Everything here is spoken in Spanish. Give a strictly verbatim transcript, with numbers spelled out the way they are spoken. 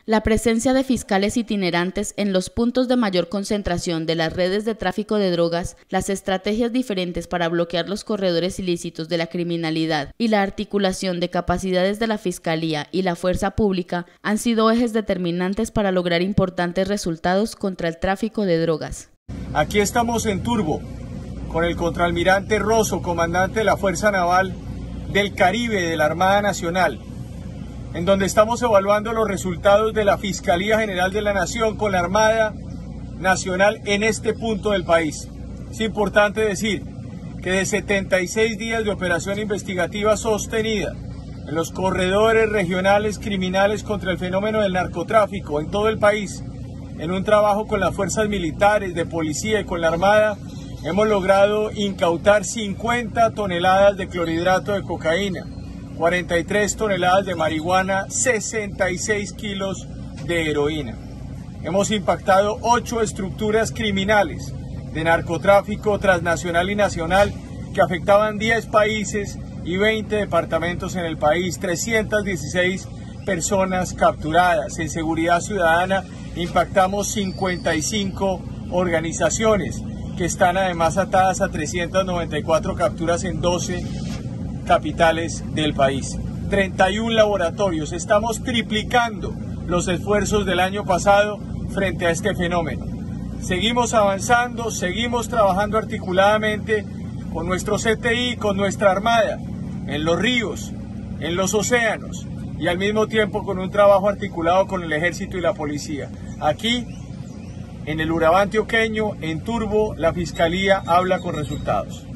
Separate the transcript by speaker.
Speaker 1: La presencia de fiscales itinerantes en los puntos de mayor concentración de las redes de tráfico de drogas, las estrategias diferentes para bloquear los corredores ilícitos de la criminalidad y la articulación de capacidades de la Fiscalía y la fuerza pública han sido ejes determinantes para lograr importantes resultados contra el tráfico de drogas.
Speaker 2: Aquí estamos en Turbo, con el contraalmirante Rosso, comandante de la Fuerza Naval del Caribe de la Armada Nacional, en donde estamos evaluando los resultados de la Fiscalía General de la Nación con la Armada Nacional en este punto del país. Es importante decir que de setenta y seis días de operación investigativa sostenida en los corredores regionales criminales contra el fenómeno del narcotráfico en todo el país, en un trabajo con las fuerzas militares, de policía y con la Armada, hemos logrado incautar cincuenta toneladas de clorhidrato de cocaína, cuarenta y tres toneladas de marihuana, sesenta y seis kilos de heroína. Hemos impactado ocho estructuras criminales de narcotráfico transnacional y nacional que afectaban diez países y veinte departamentos en el país, trescientas dieciséis personas capturadas. En seguridad ciudadana impactamos cincuenta y cinco organizaciones que están además atadas a trescientas noventa y cuatro capturas en doce capitales del país. treinta y un laboratorios. Estamos triplicando los esfuerzos del año pasado frente a este fenómeno. Seguimos avanzando, seguimos trabajando articuladamente con nuestro C T I, con nuestra Armada, en los ríos, en los océanos y al mismo tiempo con un trabajo articulado con el Ejército y la Policía. Aquí, en el Urabá antioqueño, en Turbo, la Fiscalía habla con resultados.